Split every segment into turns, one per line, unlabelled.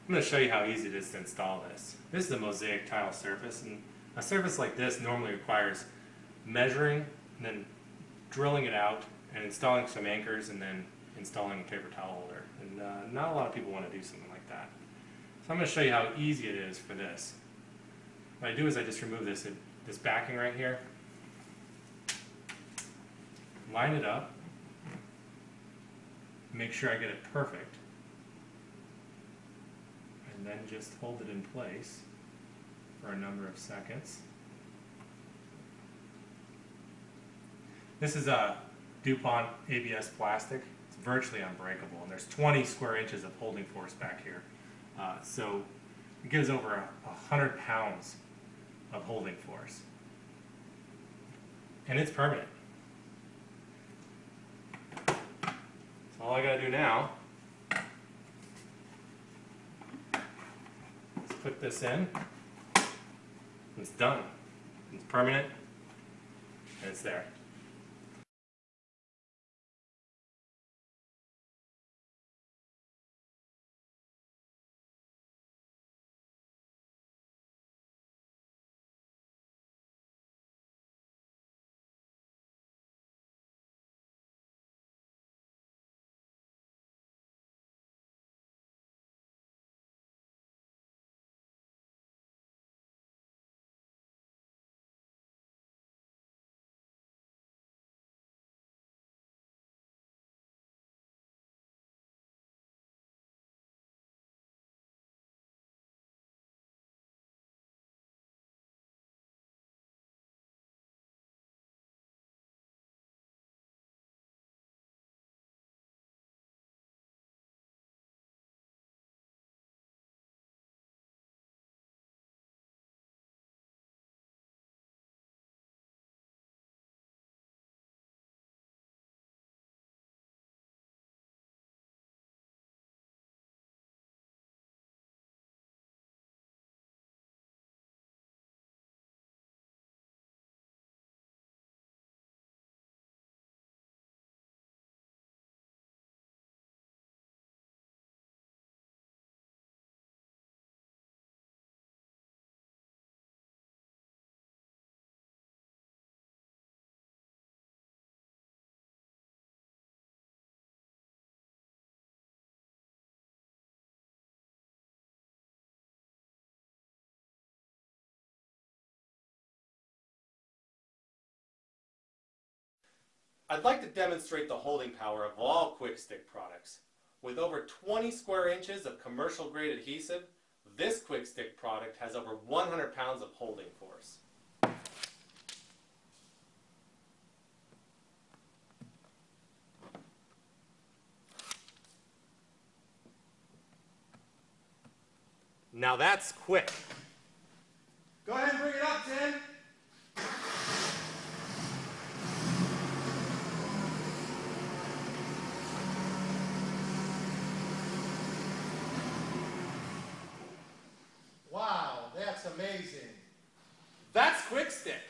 I'm going to show you how easy it is to install this. This is a mosaic tile surface, and a surface like this normally requires measuring and then drilling it out and installing some anchors and then installing a paper towel holder. And not a lot of people want to do something like that. So I'm going to show you how easy it is for this. What I do is I just remove this backing right here, line it up, make sure I get it perfect, and then just hold it in place for a number of seconds. This is a DuPont ABS plastic. It's virtually unbreakable, and there's 20 square inches of holding force back here. So it gives over 100 pounds of holding force. And it's permanent. So all I gotta do now is put this in. It's done. It's permanent, and it's there. I'd like to demonstrate the holding power of all Quick Stick products. With over 20 square inches of commercial grade adhesive, this Quick Stick product has over 100 pounds of holding force. Now that's quick.
Go ahead and bring it up, Tim. Wow, that's amazing.
That's Quick Stick.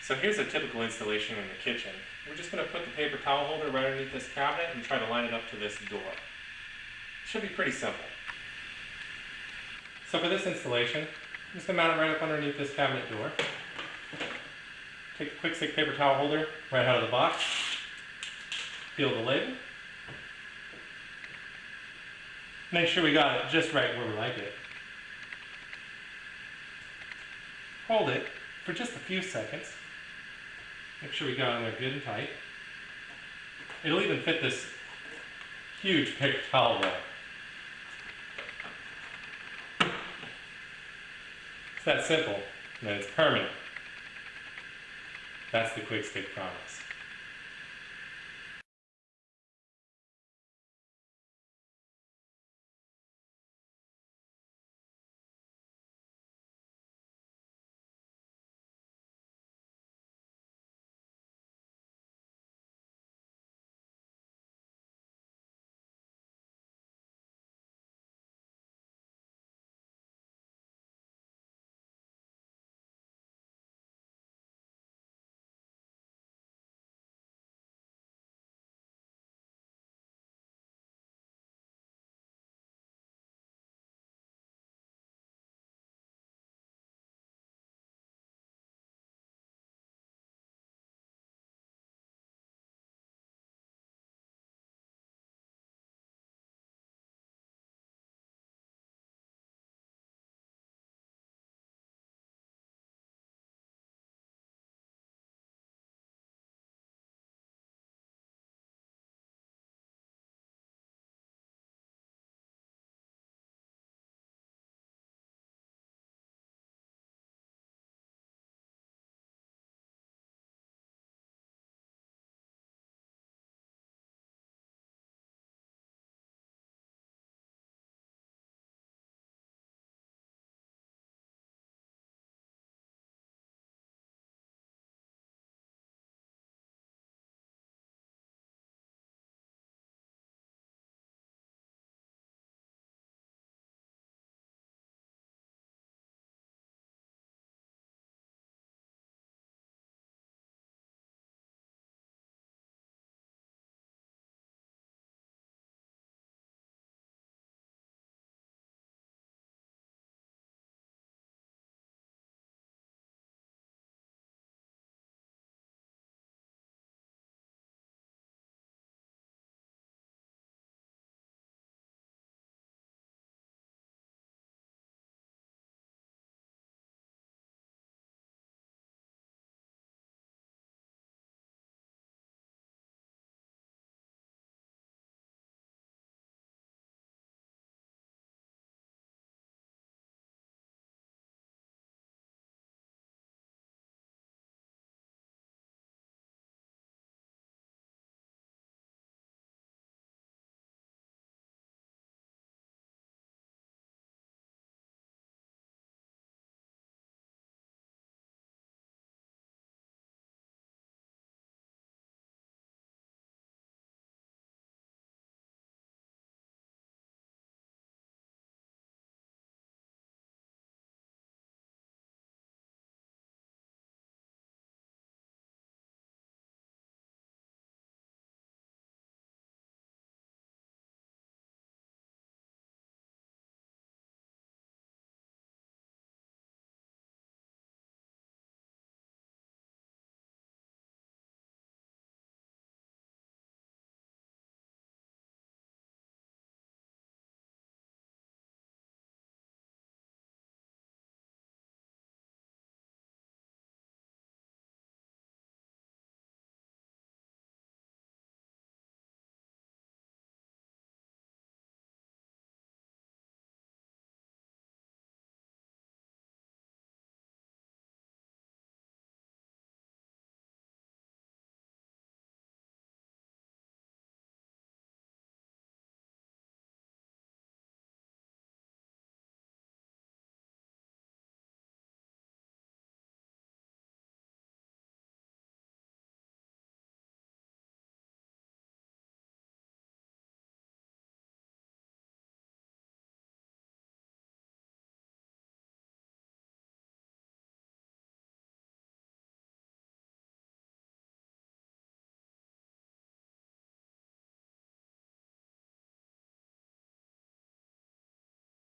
So here's a typical installation in the kitchen. We're just going to put the paper towel holder right underneath this cabinet and try to line it up to this door. Should be pretty simple. So for this installation, I'm just going to mount it right up underneath this cabinet door. Take the quick stick paper towel holder right out of the box. Peel the lid. Make sure we got it just right where we like it. Hold it for just a few seconds. Make sure we got it in there good and tight. It'll even fit this huge paper towel roll. It's that simple, and it's permanent. That's the Quick Stick promise.